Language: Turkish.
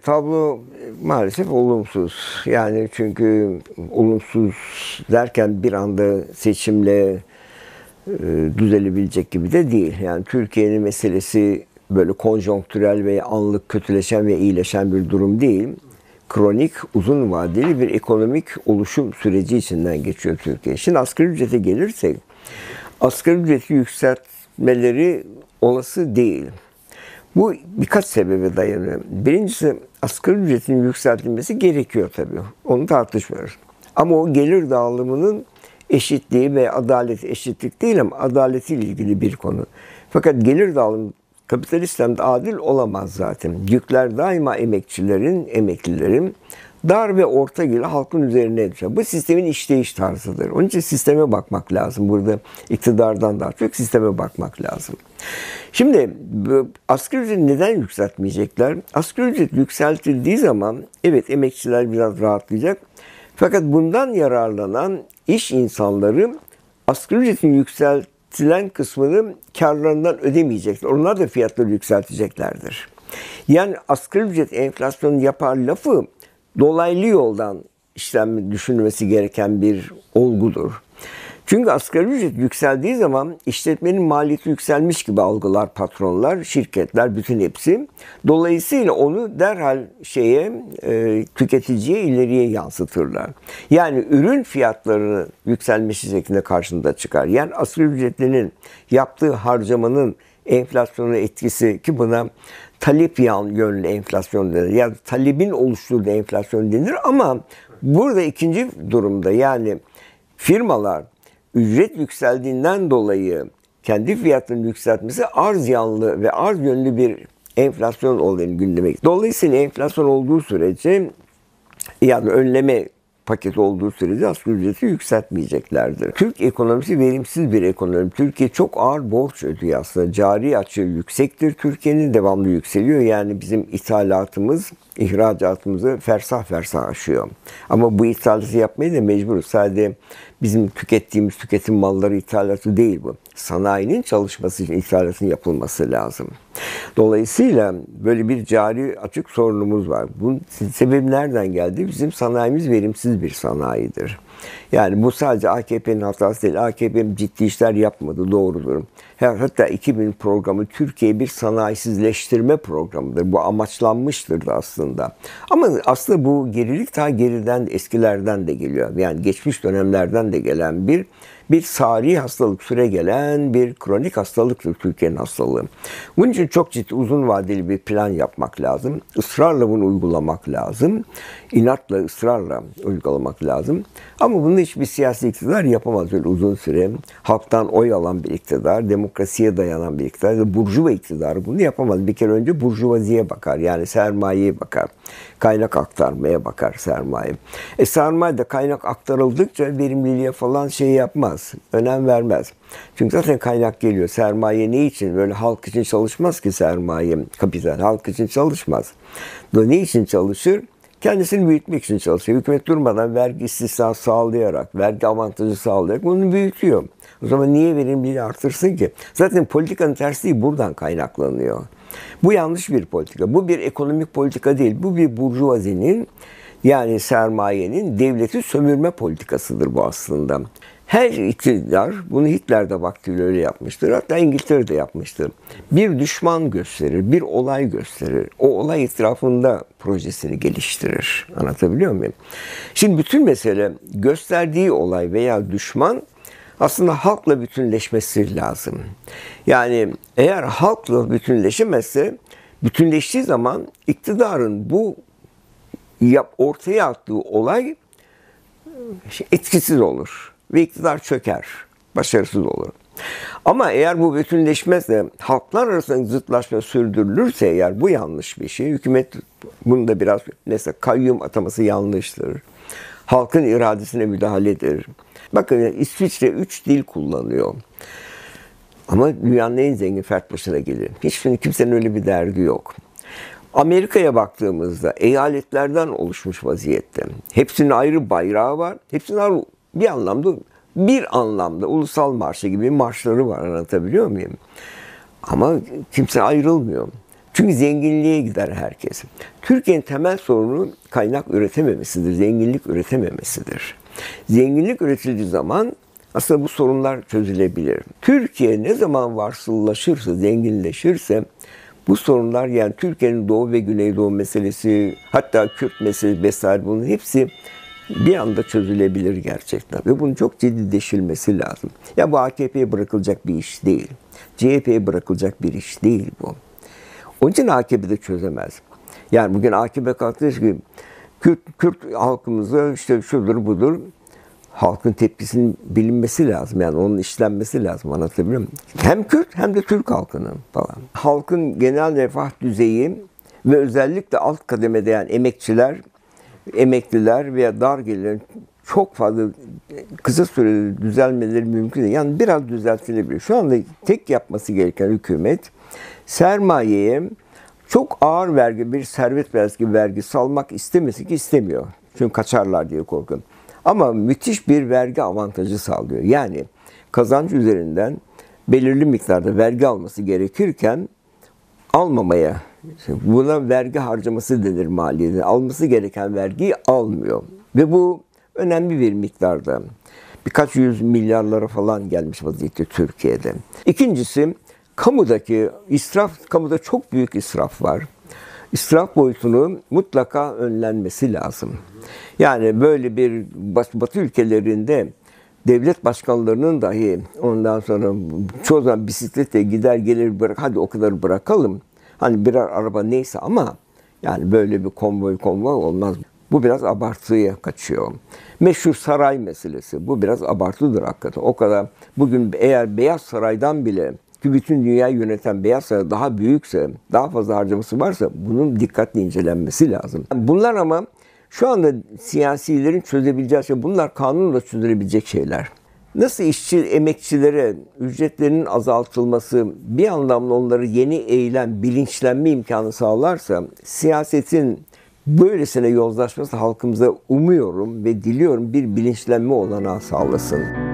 tablo maalesef olumsuz. Yani çünkü olumsuz derken bir anda seçimle düzelebilecek gibi de değil. Yani Türkiye'nin meselesi böyle konjonktürel ve anlık kötüleşen ve iyileşen bir durum değil. Kronik, uzun vadeli bir ekonomik oluşum süreci içinden geçiyor Türkiye. Şimdi asgari ücrete gelirsek, asgari ücreti yükseltmeleri olası değil. Bu birkaç sebebe dayanıyor. Birincisi asgari ücretin yükseltilmesi gerekiyor tabii. Onu tartışmıyoruz. Ama o gelir dağılımının eşitliği ve adalet, eşitlik değil ama adaletiyle ilgili bir konu. Fakat gelir dağılımı kapitalist sistemde adil olamaz zaten. Yükler daima emekçilerin, emeklilerin, dar ve orta gelirli halkın üzerine düşer. Bu sistemin işleyiş tarzıdır. Onun için sisteme bakmak lazım. Burada iktidardan daha çok sisteme bakmak lazım. Şimdi asgari ücreti neden yükseltmeyecekler? Asgari ücret yükseltildiği zaman evet emekçiler biraz rahatlayacak. Fakat bundan yararlanan iş insanları asgari ücretin yükseltilen kısmını karlarından ödemeyecekler. Onlar da fiyatları yükselteceklerdir. Yani asgari ücret enflasyonu yapar lafı dolaylı yoldan işlem düşünülmesi gereken bir olgudur. Çünkü asgari ücret yükseldiği zaman işletmenin maliyeti yükselmiş gibi algılar patronlar, şirketler, bütün hepsi. Dolayısıyla onu derhal tüketiciye ileriye yansıtırlar. Yani ürün fiyatlarının yükselmesi şeklinde karşında çıkar. Yani asgari ücretlinin yaptığı harcamanın enflasyona etkisi ki buna talep yönlü enflasyon denir. Yani talebin oluşturduğu enflasyon denir ama burada ikinci durumda yani firmalar ücret yükseldiğinden dolayı kendi fiyatlarını yükseltmesi arz yanlı ve arz yönlü bir enflasyon olduğunu gündeme. Dolayısıyla enflasyon olduğu sürece yani önleme paketi olduğu sürece asgari ücreti yükseltmeyeceklerdir. Türk ekonomisi verimsiz bir ekonomi. Türkiye çok ağır borç ödüyor aslında. Cari açığı yüksektir. Türkiye'nin devamlı yükseliyor. Yani bizim ithalatımız, ihracatımızı fersah fersah aşıyor. Ama bu ithalatı yapmaya da mecburuz. Sadece bizim tükettiğimiz tüketim malları ithalatı değil bu. Sanayinin çalışması için ithalatın yapılması lazım. Dolayısıyla böyle bir cari açık sorunumuz var. Bunun sebebi nereden geldi? Bizim sanayimiz verimsiz bir sanayidir. Yani bu sadece AKP'nin hatası değil. AKP ciddi işler yapmadı, doğrudur. Hatta 2000 programı Türkiye bir sanayisizleştirme programıdır. Bu amaçlanmıştır da aslında. Ama aslında bu gerilik ta geriden, eskilerden de geliyor. Yani geçmiş dönemlerden de gelen bir sari hastalık, süre gelen bir kronik hastalıktır Türkiye'nin hastalığı. Bunun için çok ciddi, uzun vadeli bir plan yapmak lazım. Israrla bunu uygulamak lazım. İnatla, ısrarla uygulamak lazım. Ama bunu hiçbir siyasi iktidar yapamaz öyle uzun süre. Halktan oy alan bir iktidar, demokrasiye dayanan bir iktidar, burjuva iktidarı bunu yapamaz. Bir kere önce burjuvaziye bakar, yani sermayeye bakar. Kaynak aktarmaya bakar sermaye. Sermaye de kaynak aktarıldıkça verimliliğe falan yapmaz, önem vermez. Çünkü zaten kaynak geliyor. Sermaye ne için? Böyle halk için çalışmaz ki sermaye, kapital. Halk için çalışmaz. Ne için çalışır? Kendisini büyütmek için çalışıyor. Hükümet durmadan vergi istisna sağlayarak, vergi avantajı sağlayarak bunu büyütüyor. O zaman niye verimliliği artırsın ki? Zaten politikanın tersliği buradan kaynaklanıyor. Bu yanlış bir politika. Bu bir ekonomik politika değil. Bu bir burjuvazinin yani sermayenin devleti sömürme politikasıdır bu aslında. Her iktidar, bunu Hitler de vaktiyle öyle yapmıştır. Hatta İngiltere de yapmıştır. Bir düşman gösterir, bir olay gösterir. O olay etrafında projesini geliştirir. Anlatabiliyor muyum? Şimdi bütün mesele gösterdiği olay veya düşman aslında halkla bütünleşmesi lazım. Yani eğer halkla bütünleşemezse, bütünleştiği zaman iktidarın bu ortaya attığı olay etkisiz olur. Ve iktidar çöker, başarısız olur. Ama eğer bu bütünleşmezse, halklar arasında zıtlaşma sürdürülürse eğer bu yanlış bir şey. Hükümet bunda biraz mesela kayyum ataması yanlıştır. Halkın iradesine müdahaledir. Bakın İsviçre 3 dil kullanıyor. Ama dünyanın en zengin fert başına gelir. Kimsenin öyle bir derdi yok. Amerika'ya baktığımızda eyaletlerden oluşmuş vaziyette. Hepsinin ayrı bayrağı var. Hepsinin bir anlamda ulusal marşı gibi marşları var, anlatabiliyor muyum? Ama kimse ayrılmıyor. Çünkü zenginliğe gider herkes. Türkiye'nin temel sorunu kaynak üretememesidir, zenginlik üretememesidir. Zenginlik üretildiği zaman aslında bu sorunlar çözülebilir. Türkiye ne zaman varsıllaşırsa, zenginleşirse bu sorunlar, yani Türkiye'nin Doğu ve Güneydoğu meselesi, hatta Kürt meselesi vesaire, bunun hepsi bir anda çözülebilir gerçekten. Ve bunun çok ciddileşilmesi lazım. Ya bu AKP'ye bırakılacak bir iş değil. CHP'ye bırakılacak bir iş değil bu. Onun için AKP de çözemez. Yani bugün AKP kalktı ki Kürt halkımıza işte şudur budur, halkın tepkisinin bilinmesi lazım. Yani onun işlenmesi lazım, anlatabiliyor muyum? Hem Kürt hem de Türk halkının falan. Halkın genel refah düzeyi ve özellikle alt kademede, yani emekçiler, emekliler veya dar gelirlerin çok fazla kısa sürede düzelmeleri mümkün değil. Yani biraz düzeltilebilir. Şu anda tek yapması gereken hükümet, sermayeye çok ağır vergi, bir servet vergi salmak istemesi ki istemiyor. Çünkü kaçarlar diye korkuyorum. Ama müthiş bir vergi avantajı sağlıyor. Yani kazanç üzerinden belirli miktarda vergi alması gerekirken almamaya, buna vergi harcaması denir maliyede. Alması gereken vergiyi almıyor. Ve bu önemli bir miktarda. Birkaç yüz milyarlara falan gelmiş vaziyette Türkiye'de. İkincisi, kamudaki israf, kamuda çok büyük israf var. İsraf boyutunu mutlaka önlenmesi lazım. Yani böyle bir Batı ülkelerinde devlet başkanlarının dahi ondan sonra çoğu zaman bisiklete gider gelir, bırak, hadi o kadar bırakalım. Hani birer araba neyse, ama yani böyle bir konvoy olmaz. Bu biraz abartıya kaçıyor. Meşhur saray meselesi, bu biraz abartıdır hakikaten. O kadar bugün eğer Beyaz Saray'dan bile, ki bütün dünyayı yöneten Beyaz Saray daha büyükse, daha fazla harcaması varsa bunun dikkatli incelenmesi lazım. Bunlar ama şu anda siyasilerin çözebileceği şey, bunlar kanunla çözülebilecek şeyler. Nasıl işçi, emekçilere ücretlerinin azaltılması bir anlamda onları yeni eylem, bilinçlenme imkanı sağlarsa, siyasetin böylesine yozlaşması halkımıza umuyorum ve diliyorum bir bilinçlenme olanağı sağlasın.